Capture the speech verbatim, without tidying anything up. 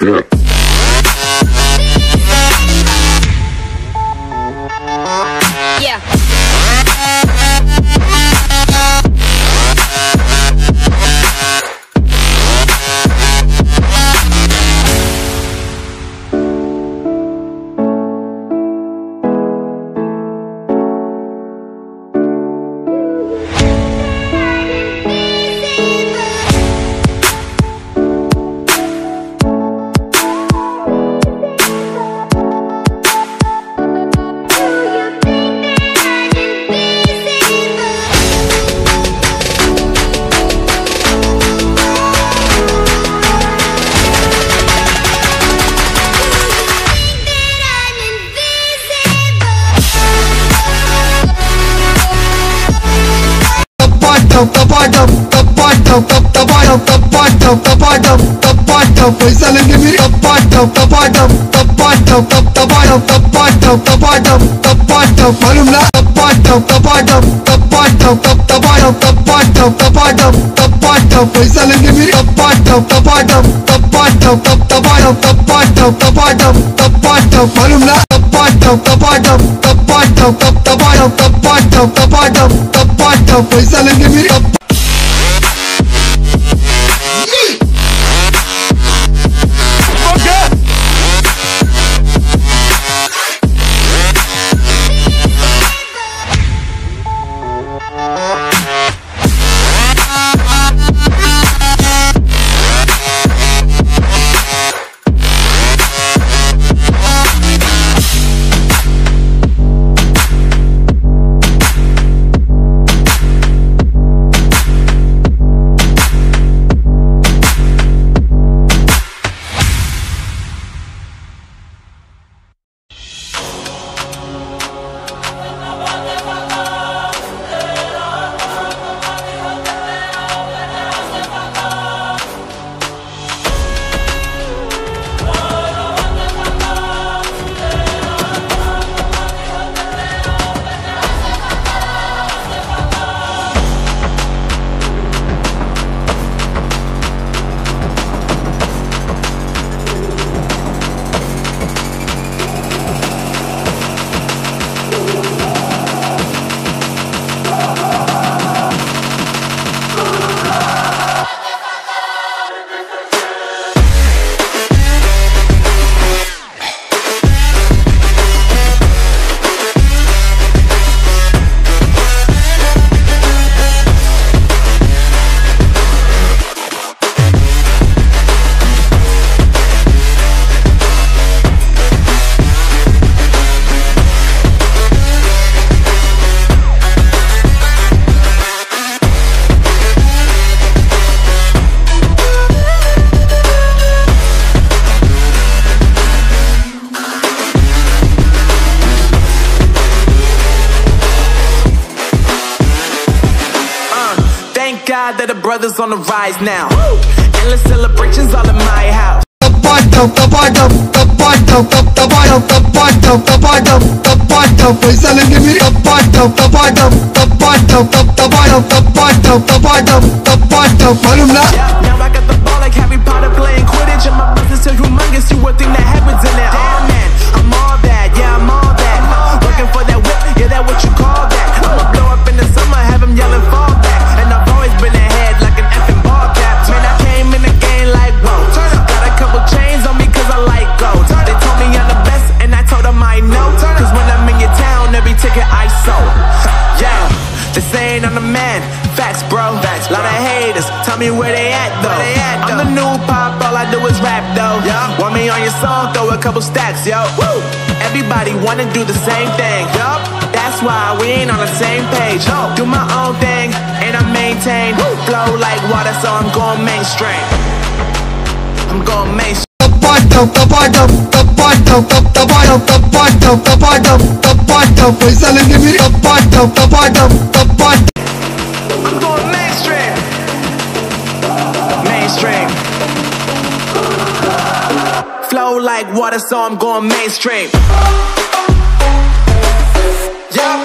Yeah. Yeah. पैसा लेंगे भी मालूम ना पैसा लेंगे भी मालूम ना पैसा लेंगे भी That the brothers on the rise now. Woo! Endless celebrations all in my house. पैसा लेंगे भी मालूम ना Now I got the ball like Harry Potter playing Quidditch, and my business is humongous. You would think that happens in there. Damn man, I'm all that, yeah I'm all that. Looking for that whip, yeah that what you call that. I'ma blow up in the summer, have them yelling fall back. And I've always been ahead like an effing ball cap. Man, I came in the game like whoa. Got a couple chains on me cause I like gold. They told me I'm the best and I told them I know. Cause when I'm in your town, every ticket I sold. Yeah, they saying I'm the man. Facts bro, facts, lot of haters. Tell me where they at though. They at, though. I'm the new pop, all I do is rap though. Yeah. Want me on your song, throw a couple stacks, yo. Woo. Everybody wanna do the same thing. Yup. That's why we ain't on the same page. No. Do my own thing and I maintain. Woo. Flow like water, so I'm going mainstream. I'm going mainstream. पैसा लेंगे भी I'm going mainstream. Mainstream. Flow like water, so I'm going mainstream. Yeah.